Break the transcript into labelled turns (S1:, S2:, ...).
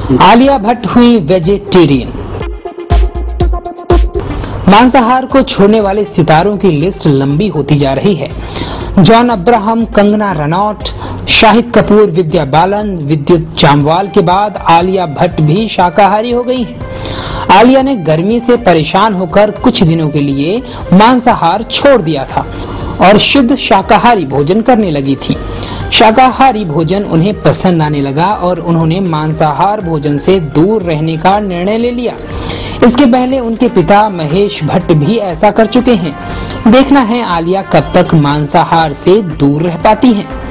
S1: आलिया भट्ट हुई वेजिटेरियन। मांसाहार को छोड़ने वाले सितारों की लिस्ट लंबी होती जा रही है। जॉन अब्राहम, कंगना रनौत, शाहिद कपूर, विद्या बालन, विद्युत जामवाल के बाद आलिया भट्ट भी शाकाहारी हो गई हैं। आलिया ने गर्मी से परेशान होकर कुछ दिनों के लिए मांसाहार छोड़ दिया था और शुद्ध शाकाहारी भोजन करने लगी थी। शाकाहारी भोजन उन्हें पसंद आने लगा और उन्होंने मांसाहार भोजन से दूर रहने का निर्णय ले लिया। इसके पहले उनके पिता महेश भट्ट भी ऐसा कर चुके हैं। देखना है आलिया कब तक मांसाहार से दूर रह पाती हैं।